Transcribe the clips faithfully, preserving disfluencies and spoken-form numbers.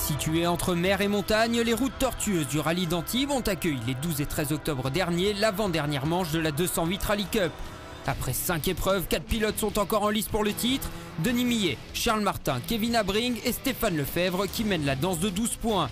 Situées entre mer et montagne, les routes tortueuses du rallye d'Antibes ont accueilli les douze et treize octobre dernier l'avant-dernière manche de la deux cent huit Rally Cup. Après cinq épreuves, quatre pilotes sont encore en lice pour le titre. Denis Millet, Charles Martin, Kevin Abring et Stéphane Lefebvre qui mènent la danse de douze points.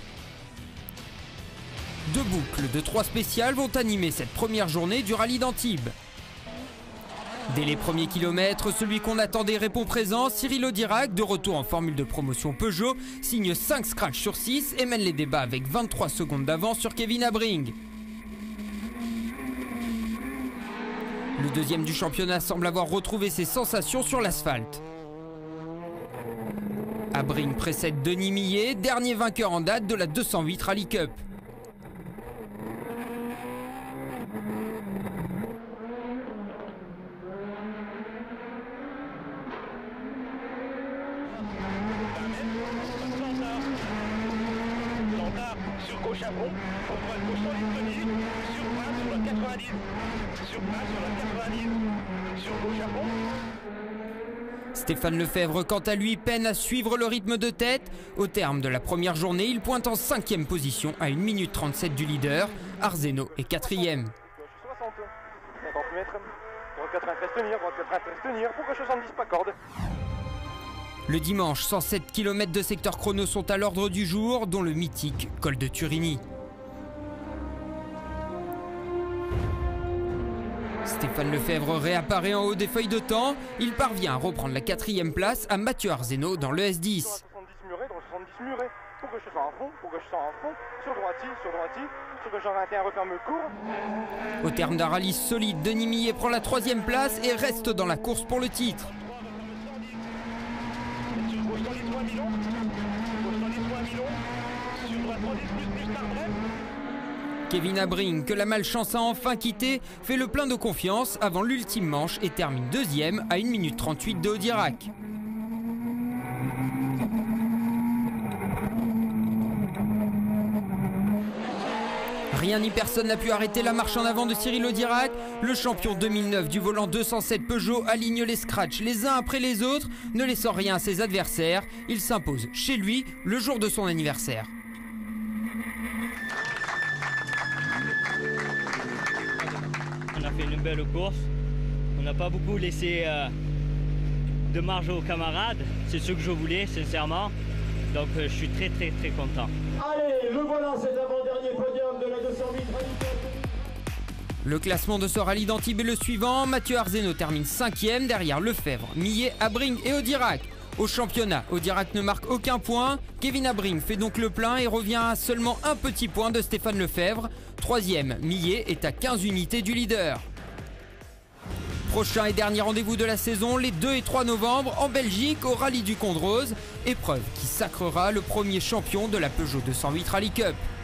Deux boucles de trois spéciales vont animer cette première journée du rallye d'Antibes. Dès les premiers kilomètres, celui qu'on attendait répond présent. Cyril Audirac, de retour en formule de promotion Peugeot, signe cinq scratchs sur six et mène les débats avec vingt-trois secondes d'avance sur Kevin Abring. Le deuxième du championnat semble avoir retrouvé ses sensations sur l'asphalte. Abring précède Denis Millet, dernier vainqueur en date de la deux cent huit Rally Cup. Sur gauche à fond, contrôle gauche sur les premiers, sur bas sur la quatre-vingt-dix, sur bas sur la quatre-vingt-dix, sur gauche à fond. Stéphane Lefebvre, quant à lui, peine à suivre le rythme de tête. Au terme de la première journée, il pointe en cinquième position à une minute trente-sept du leader. Arzeno est quatrième. soixante, cinquante mètres, droite quatre-vingt-treize tenir, droite quatre-vingt-treize tenir, pour que soixante-dix pas corde. Le dimanche, cent sept kilomètres de secteur chrono sont à l'ordre du jour, dont le mythique col de Turini. Stéphane Lefebvre réapparaît en haut des feuilles de temps. Il parvient à reprendre la quatrième place à Mathieu Arzeno dans le S dix. soixante-dix muré, dans le soixante-dix muré, pour que je sois en fond, pour que je sois en fond, sur droiti, sur droiti, sur que Jean vingt et un referme court. Au terme d'un rallye solide, Denis Millet prend la troisième place et reste dans la course pour le titre. Kevin Abring, que la malchance a enfin quitté, fait le plein de confiance avant l'ultime manche et termine deuxième à une minute trente-huit de Audirac. Rien ni personne n'a pu arrêter la marche en avant de Cyril Audirac. Le champion deux mille neuf du volant deux cent sept Peugeot aligne les scratchs les uns après les autres, ne laissant rien à ses adversaires. Il s'impose chez lui le jour de son anniversaire. On a fait une belle course. On n'a pas beaucoup laissé euh, de marge aux camarades. C'est ce que je voulais, sincèrement. Donc euh, je suis très très très content. Allez, le voilà, cet avant-dernier podium de la deux cent huit Rally Cup. Le classement de ce rallye d'Antibes est le suivant. Mathieu Arzeno termine cinquième derrière Lefebvre, Millet, Abring et Audirac. Au championnat, Audirac ne marque aucun point. Kevin Abring fait donc le plein et revient à seulement un petit point de Stéphane Lefebvre. Troisième, Millet est à quinze unités du leader. Prochain et dernier rendez-vous de la saison, les deux et trois novembre, en Belgique, au rallye du Condroz. Épreuve qui sacrera le premier champion de la Peugeot deux cent huit Rally Cup.